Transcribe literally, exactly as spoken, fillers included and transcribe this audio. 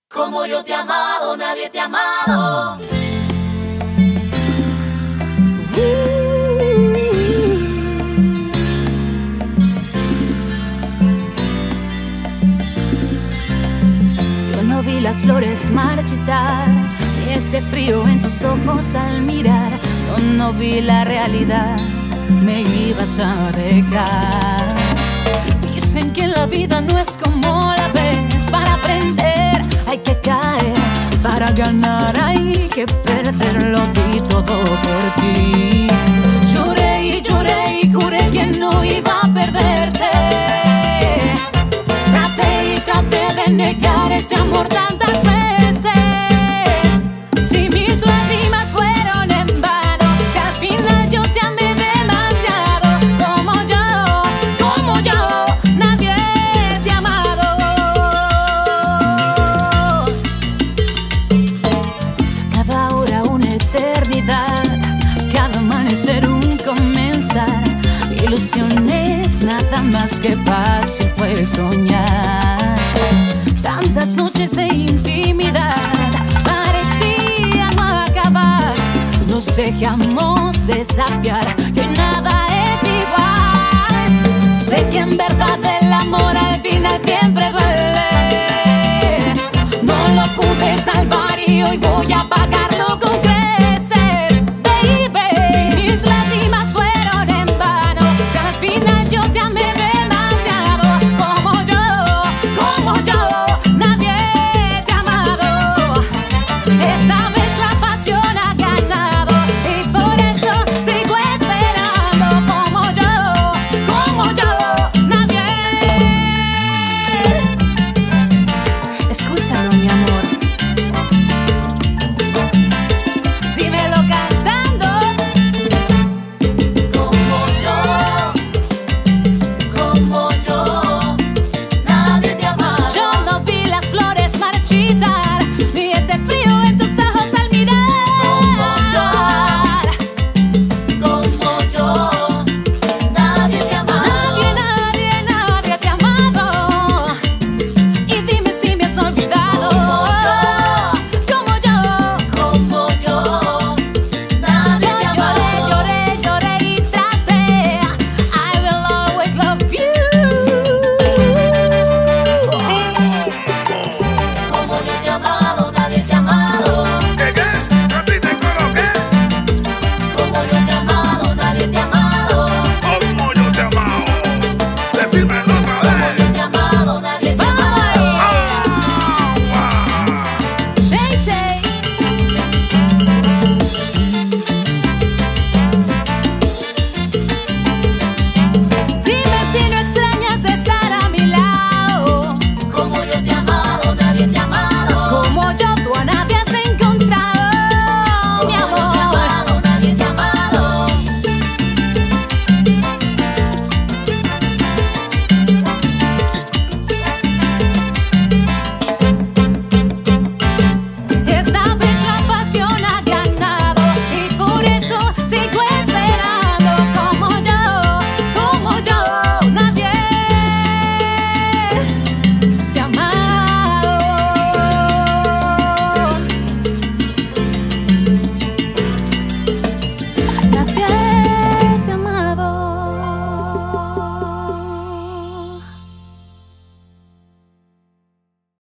Como yo te he amado, nadie te ha amado. Yo no vi las flores marchitar, ni ese frío en tus ojos al mirar. Yo no vi la realidad, me ibas a dejar. Dicen que la vida no es como la ves. Para aprender hay que caer, para ganar hay que perder. Lo di todo por ti. Lloré y lloré y juré que no iba a perderte. Traté y traté de negar ese amor tantas veces. Si mis lágrimas fueron en vano, si al final yo te amé demasiado. Como yo, como yo, nadie te ha amado. Cada hora una eternidad, cada amanecer un comenzar. Ilusiones, nada más que fácil fue soñar. Tantas noches de intimidad parecía no acabar. Nos dejamos desafiar, que nada es igual. Sé que en verdad el amor al final siempre duele. No lo pude salvar y hoy voy a pagarlo con creces, baby. Si mis lágrimas fueron en vano, si al final yo te amé demasiado. Como yo, como yo, nadie te ha amado. Esta vez la pasión ha ganado y por eso sigo esperando. Como yo, como yo, nadie. Escúchalo, mi amor. Dímelo cantando. Como yo, como yo, nadie te ha amado. Yo no vi las flores marchitar, ni ese frío en tus ojos al mirar. Como yo, nadie te ha amado. Nadie, nadie, nadie te ha amado. Y dime si me has olvidado. Como yo, Como yo, nadie yo te ha lloré, amado. lloré, lloré y traté. I will always love you. Como yo te he amado, nadie te ha amado. ¿Qué, qué? Repite el coro, ¿qué? Como yo te he amado, nadie te ha amado. ¿Cómo yo te he amado? Decímelo otra Como vez. yo te he amado, nadie te ha amado. Ah, ah. Shay, Shay.